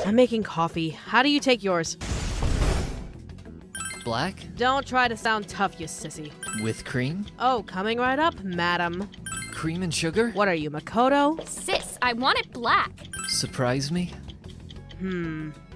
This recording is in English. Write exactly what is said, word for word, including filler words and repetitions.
I'm making coffee. How do you take yours? Black? Don't try to sound tough, you sissy. With cream? Oh, coming right up, madam. Cream and sugar? What are you, Makoto? Sis, I want it black. Surprise me? Hmm.